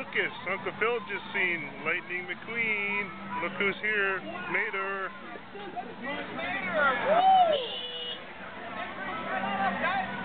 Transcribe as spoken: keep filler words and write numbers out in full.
Lucas, Uncle Phil just seen Lightning McQueen. Look who's here, Mater. Mater! Woo!